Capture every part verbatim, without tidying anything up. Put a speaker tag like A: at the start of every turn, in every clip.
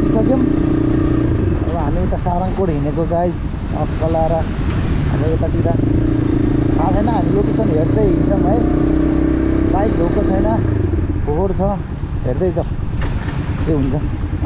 A: बसिसक्यौँ। अब हामी उता सारङकोट हिँडेको गाइज अक्कला र अब यतातिर थाहा छैन, हामी लोकेसन हेर्दै हिँड्छौँ है। बाइक धोएको छैन, फोहोर छ, हेर्दै जाउँ के हुन्छ।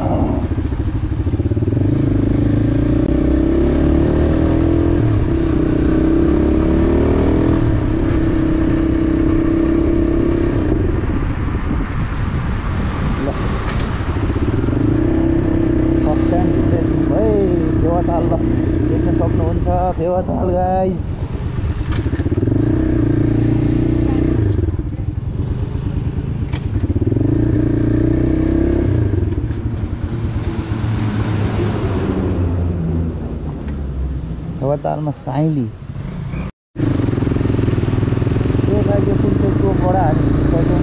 A: देख्न सक्नुहुन्छ फेवाताल गाइज। फेवातालमा साइली यो गाइज यो कुन चाहिँ चोकबाट हामी हिँडिसक्यौँ।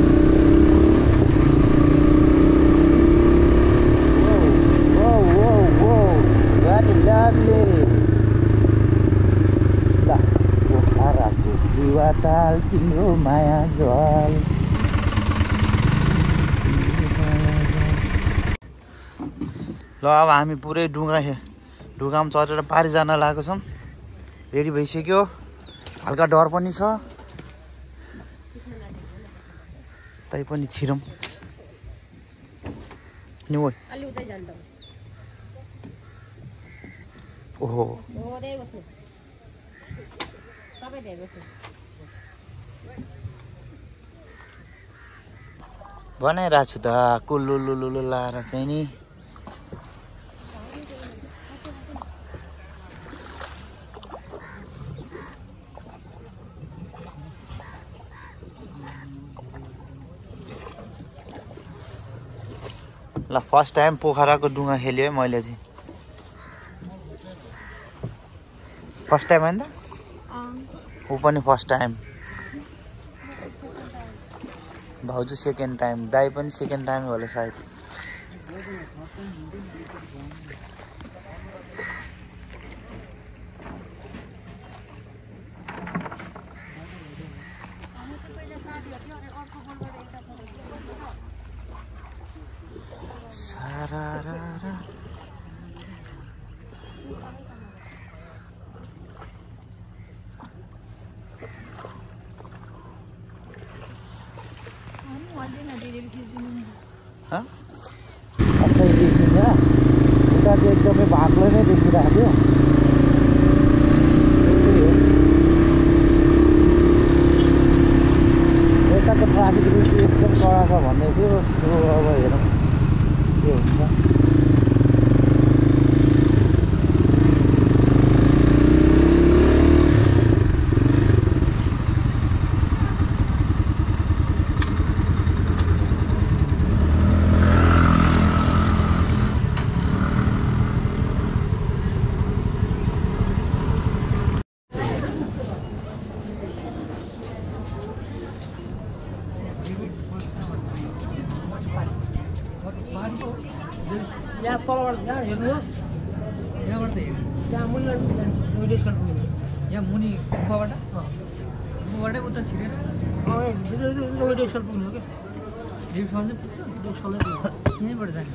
A: ताल तिम्रो माया जल। ल अब हामी पुरै ढुङ्गा ढुङ्गामा चढेर पारि जान लागेको छौँ। रेडी भइसक्यो, हल्का डर पनि छ, तै पनि छिरौँ नि। ओहो बनाइरहेको छु त कुल्लुलुलुलु लाएर चाहिँ नि। ल फर्स्ट टाइम पोखराको डुङ्गा खेल्यो है मैले चाहिँ। फर्स्ट टाइम होइन त, ऊ पनि फर्स्ट टाइम, भाउजू सेकेन्ड टाइम, दाई पनि सेकेन्ड टाइम होला सायद। सारारारा असै देखिन्छ, उता चाहिँ एकदमै बाक्लो नै देखिरहेको थियो। यताको ट्राफिक रुट एकदम कडा छ भन्दै थियो। त्यो अब हेरौँ के हुन्छ।
B: यहाँ तलबाट यहाँ हेर्नुहोस्, यहाँबाट त हेर्नु, त्यहाँ मुनि यहाँ मुनि गुफाबाट गुफाबाटै उता छिरेर वेडेश्वर पुग्नु हो क्या। डेभिसफल चाहिँ पुग्छ, डेभिसफलै यहीँबाट जान्छ।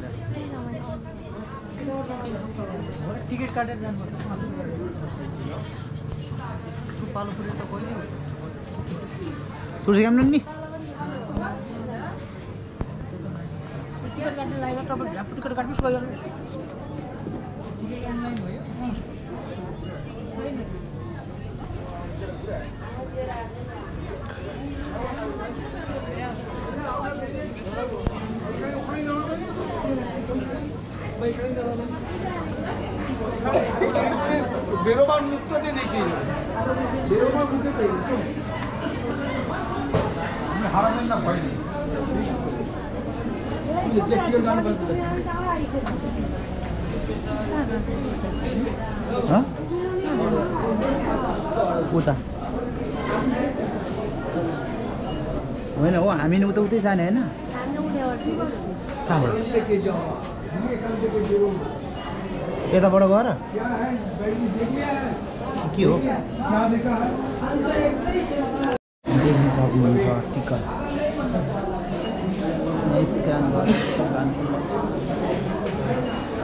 B: टिकट काटेर जानुपर्छ। पालो पुऱ्यो त कहिले
A: सुर्सी काम नि
B: टिकट काट्ने लाइनमा तपाईँ झ्याप टिकट काट्नुहोस् गयो।
C: बेरोबार मुक्त दे देखिए बेरोबार मुक्त दे हमने हारा ना भाई ये देखिए जान बस
A: हां उता होइन हो, हामी नि उता उतै जाने हैन। कहाँबाट यताबाट गएर के हो देख्न सक्नुहुन्छ टिकट स्क्यान गरेर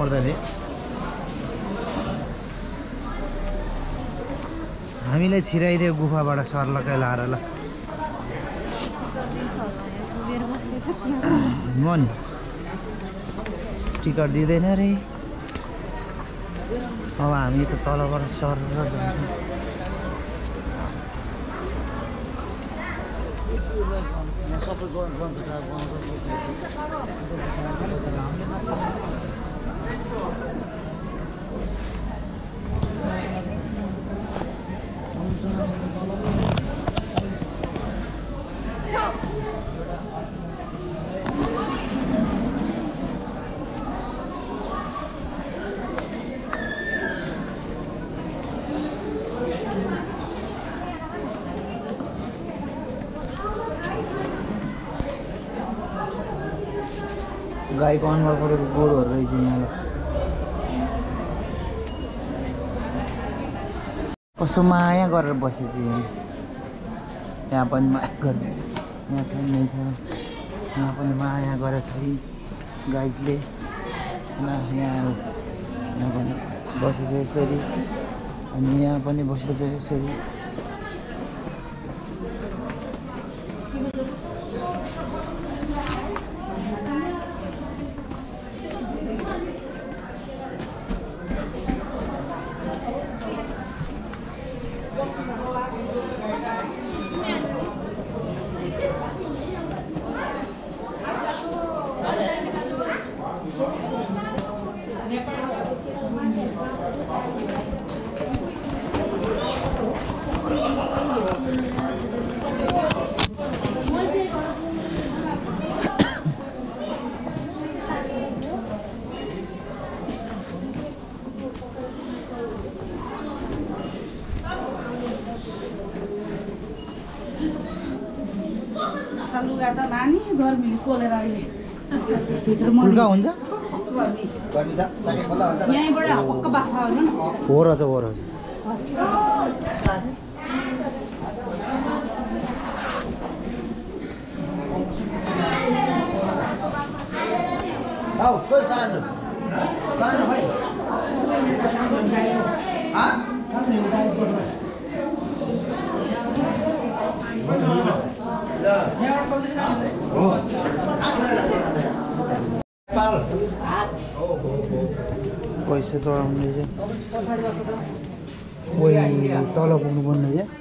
A: पर्दैन हामीलाई छिराइदियो गुफाबाट सर्लकै लाएर ल म नि टिकट दिँदैन रे अब हामी त तलबाट सरेर जान्छौँ सबै गाईको अनुहार परेको गोरुहरू रहेछ यहाँ कस्तो माया गरेर बसेछ यहाँ पनि माया गर्ने यहाँ छैन छ यहाँ पनि माया गरेछ है गाईले यहाँ यहाँ पनि बसेछ यसरी अनि यहाँ पनि बसेछ यसरी उल्का हुन्छ हो रहेछ हो रहेछ पैसा चढाउने चाहिँ तल पुग्नु पर्ने चाहिँ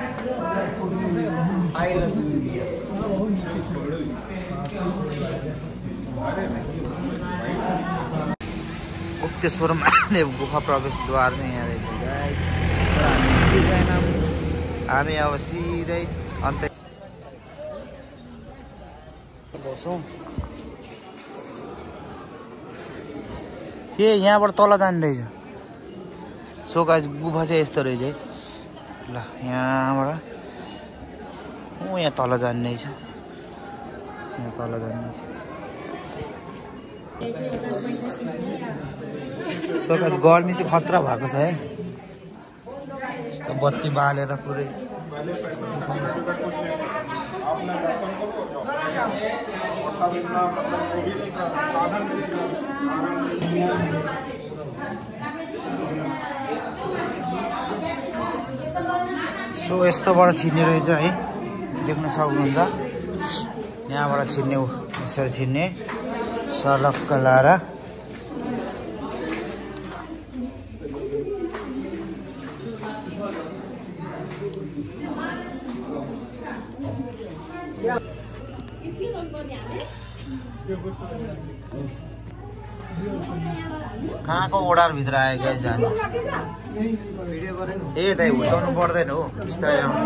A: गुप्तेश्वर महादेव गुफा प्रवेशद्वार चाहिँ यहाँ रहेछ हामी अब सिधै अन्त बसौँ ए यहाँबाट तल जाने रहेछ सो गाइस गुफा चाहिँ यस्तो रहेछ है ल यहाँबाट ऊ यहाँ तल जाने रहेछ यहाँ तल जाने रहेछ सो गाइस गर्मी चाहिँ खतरा भएको छ है यस्तो बत्ती बालेर पुरै सो यस्तोबाट छिर्ने रहेछ है देख्न सक्नुहुन्छ यहाँबाट छिर्ने यसरी छिर्ने सरक्क लाएर कहाँको ओडारभित्र आयो गाइस हामी ए दाइ हुर्काउनु पर्दैन हो बिस्तारै आउनु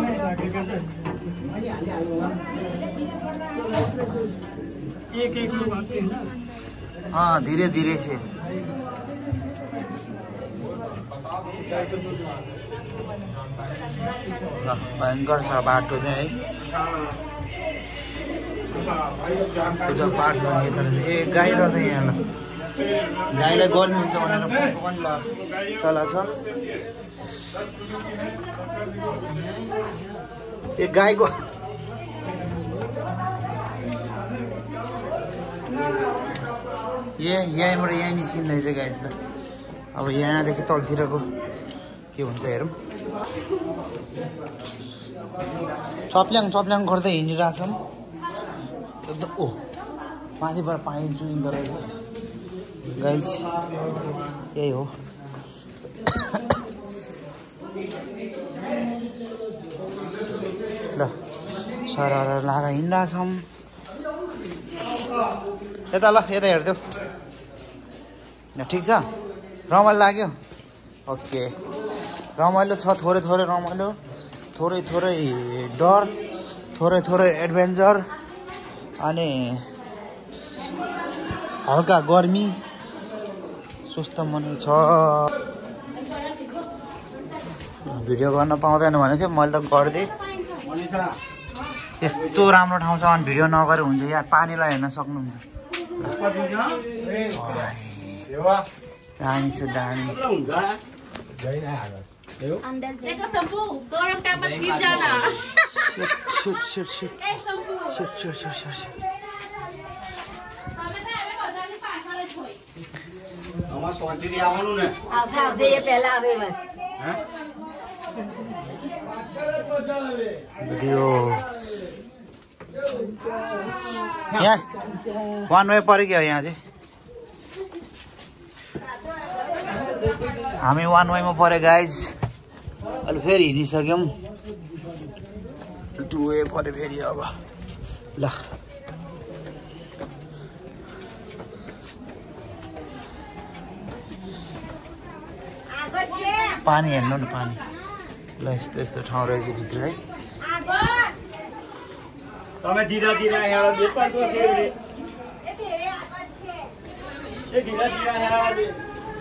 A: अँ धीरे धीरे से ल भयङ्कर छ बाटो चाहिँ है पूजा पाठ गर्ने तर ए गाई रहेछ यहाँ ल गाईलाई गर्मी हुन्छ भनेर पनि ल चला छ ए गाईको यहाँ यहीँबाट यहीँ निस्किँदै रहेछ गाइस ल अब यहाँदेखि तलतिरको के हुन्छ हेरौँ चप्ल्याङ चप्ल्याङ गर्दै हिँडिरहेछौँ एकदम ओ माथिबाट पानी चुइँदो रहेछ गाइस यही हो ल सर लाएर हिँडिरहेछौँ यता ल यता हेर्देऊ ठिक छ रमाइलो लाग्यो ओके रमाइलो छ थोरै थोरै रमाइलो थोरै थोरै डर थोरै थोरै एडभेन्चर अनि हल्का गर्मी सुस्त मनै छ भिडियो गर्न पाउँदैन भने चाहिँ मैले त गरिदिएँ यस्तो राम्रो ठाउँ छ अनि भिडियो नगरे हुन्छ यहाँ पानीलाई हेर्न सक्नुहुन्छ दामी छ दामी यहाँ वान वे पऱ्यो यहाँ चाहिँ हामी वान वेमा पऱ्यो गाइज अहिले फेरि हिँडिसक्यौँ टु वे पऱ्यो फेरि अब ल पानी हेर्नु न पानी ल यस्तो यस्तो ठाउँ रहेछ भित्र है
C: તમે ધીરા ધીરા હેળો દે પર તો છે રે એ ધીરા ધીરા હેળો દે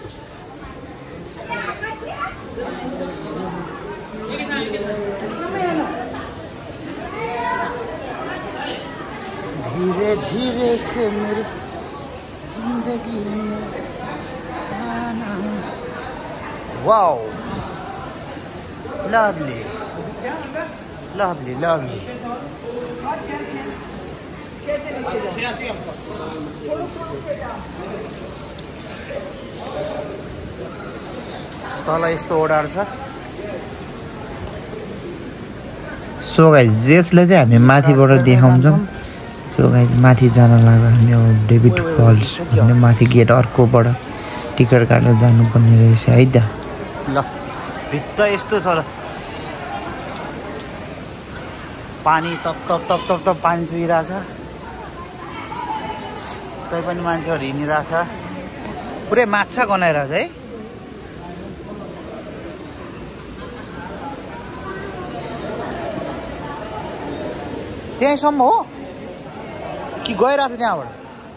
A: धीरे धीरे से मेरी जिंदगी में आना वाओ लवली लवली लवली तल यस्तो ओडार छ सो गाइस जेसले चाहिँ हामी माथिबाट देखाउँछौँ सो गाइस माथि जान लाग्दा हामी अब डेभिड फल्स भन्ने माथि गेट अर्कोबाट टिकट काटेर जानुपर्ने रहेछ है त ल भित्र यस्तो छ र पानी तप तप तप तप तप पानी चुइरहेछ तै पनि मान्छेहरू हिँडिरहेछ पुरै माछा गनाइरहेछ है त्यहीँसम्म हो कि गइरहेछ त्यहाँबाट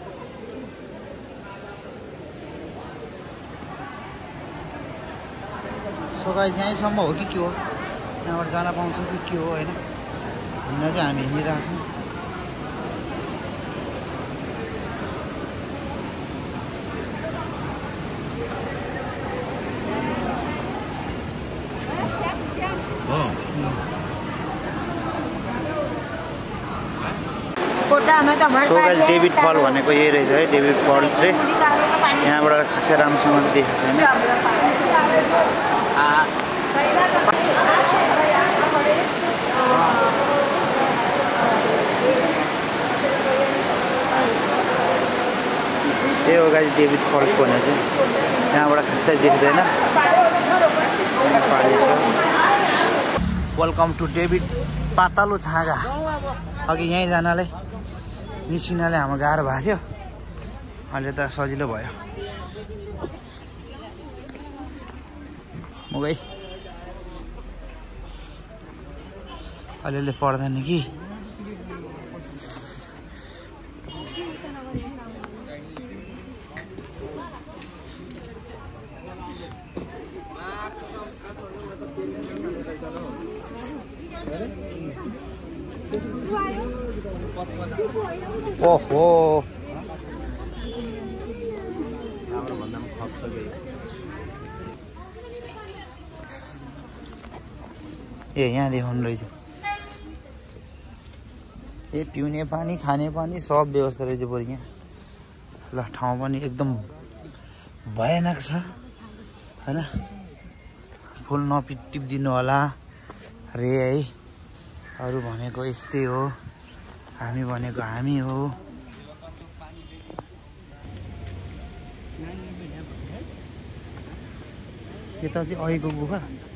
A: सो गाइस यहीँसम्म हो कि के हो त्यहाँबाट जान पाउँछ कि के हो होइन हिँड्न चाहिँ हामी हिँडिरहेछौँ डेभिड फल भनेको यही रहेछ है डेभिड फल्स चाहिँ यहाँबाट खासै राम्रोसँग देखेको छैन त्यही हो गाइस डेभिड फल्स भने चाहिँ यहाँबाट खासै देख्दैन वेलकम टु डेभिड पातलो छाँगा अघि यहीँ जानलाई निस्किनाले हाम्रो गाह्रो भएको थियो अहिले त सजिलो भयो म गई अलिअलि पर्दैन कि ओहो ए यहाँ देखाउनु रहेछ ए पिउने पानी खाने पानी सब व्यवस्था रहेछ बरु यहाँ ल ठाउँ पनि एकदम भयानक छ हैन फुल नटिपिदिनु होला रे है अरु भनेको यस्तै हो हामी भनेको हामी हो यता चाहिँ अहिको गुफा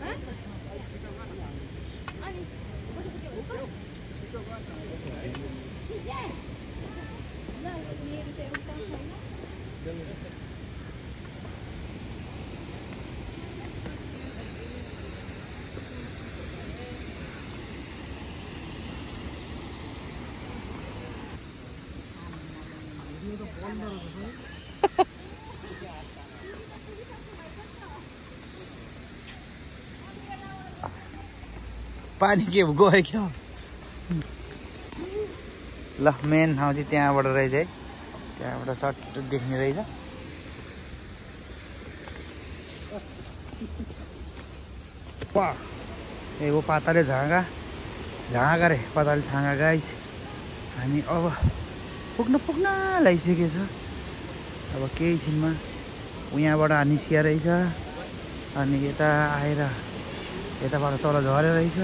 A: पानी के गयो क्या ल मेन ठाउँ चाहिँ त्यहाँबाट रहेछ है त्यहाँबाट चट्ट देख्ने रहेछ वाह ए वो पाताले झाँगा झाँगा रे पाताले झाँगा गाइस हामी अब पुग्न पुग्न लागिसकेछ अब केही छिनमा यहाँबाट निस्किया रहेछ अनि यता आएर यताबाट तल झरे रहेछ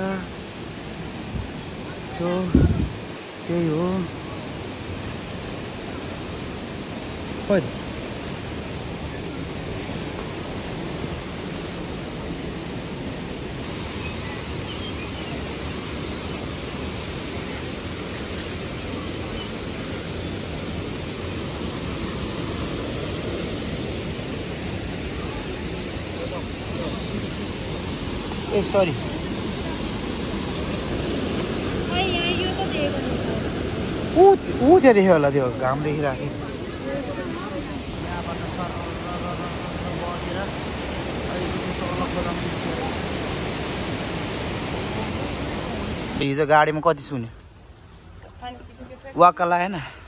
A: सो त्यही हो खोइ ए सरी ऊ ऊ त्यहाँ देख्यो होला त्यो घाम देखिराखेँ हिजो गाडीमा कति सुन्यो वाक्क लागेन